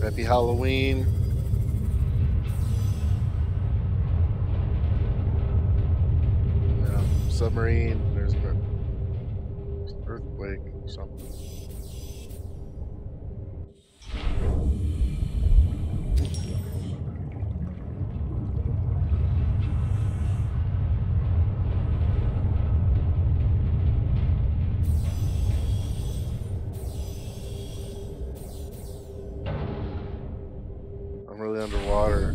Happy Halloween. Submarine. There's an earthquake or something. I'm really underwater.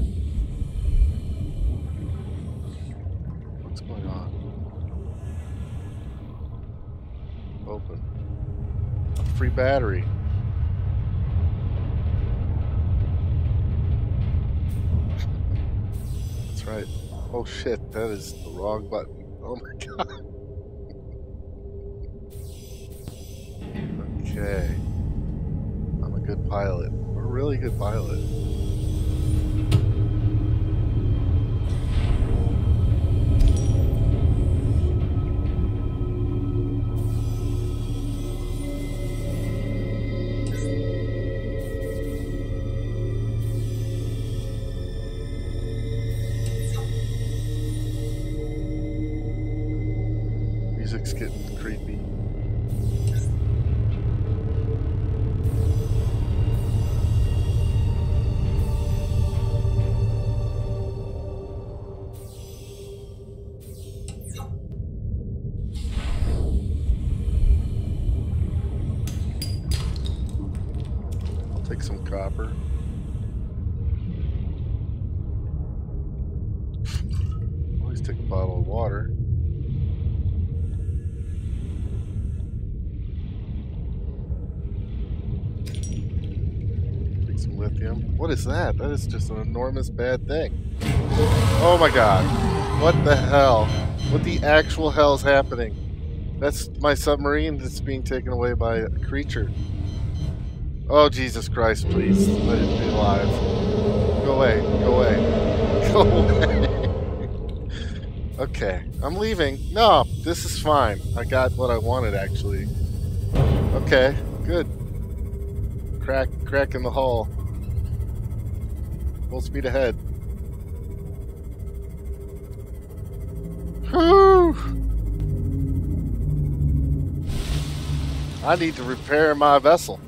What's going on? Open. A free battery. That's right. Oh shit, that is the wrong button. Oh my god. Okay. I'm a good pilot. I'm a really good pilot. Music's getting creepy. I'll take some copper. Always take a bottle of water. Lithium. What is that? That is just an enormous bad thing. Oh my god. What the hell? What the actual hell is happening? That's my submarine that's being taken away by a creature. Oh, Jesus Christ, please. Let it be alive. Go away. Go away. Go away. Okay. I'm leaving. No, this is fine. I got what I wanted, actually. Okay. Good. Crack in the hull. Full speed ahead. Whew. I need to repair my vessel.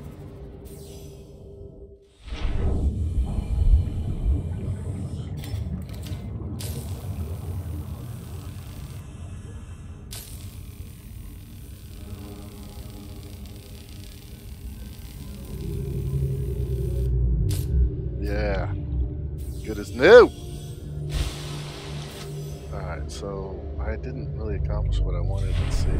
Yeah. Good as new. Alright, so I didn't really accomplish what I wanted. Let's see.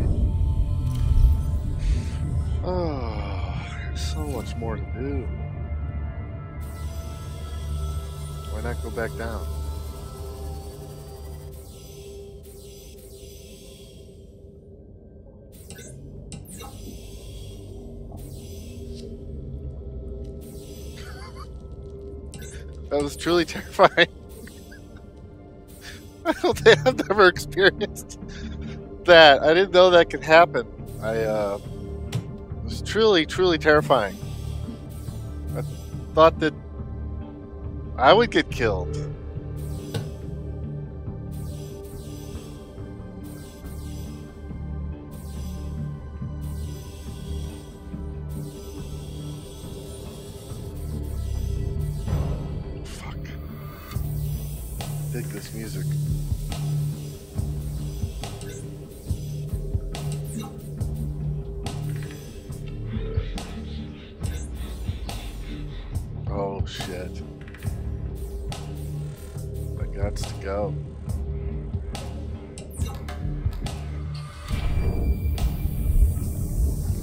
Oh, there's so much more to do. Why not go back down? That was truly terrifying. I don't think I've never experienced that. I didn't know that could happen. It was truly terrifying. I thought that I would get killed. Dig this music. Oh shit. I got to go.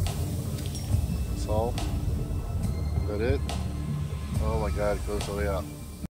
That's all? Is that it? Oh my god, it goes all the way out.